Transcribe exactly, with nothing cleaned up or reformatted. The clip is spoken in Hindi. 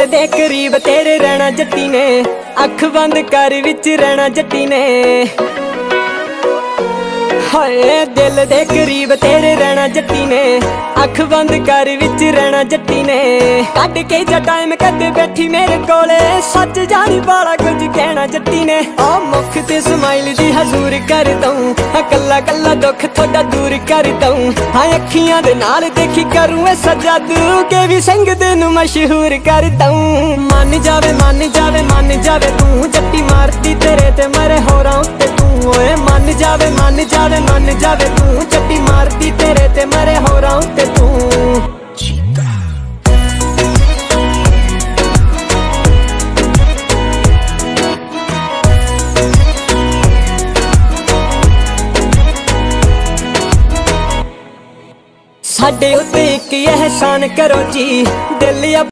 दिल दे करीब तेरे रहना जट्टी ने, अख बंद कर विच रहना जट्टी ने। हाय दिल दे करीब तेरे रहना जट्टी ने, अख बंद कर विच रहना जट्टी ने। कट के जा टाइम कदे बैठी मेरे कोले, सच जानी बाला कुछ कहना जट्टी ने। आ मुख ते स्माइल दी हजूर कर दूं, कल्ला कल्ला दुख थोड़ा दूर कर दूं। हाँ अखियां दे नाल देखी करूं ऐसा जादू, के भी संग तेनू मशहूर कर दूं। मन जावे मन जावे मन जावे तू, जट्टी मारती तेरे ते मरे होरां उत्ते तू। ओए मन जावे मन जावे मन जावे तू, जट्टी मारती तेरे ते मरे होरां उत्ते तू। साडे उत्ते इक एहसान करो जी, दिल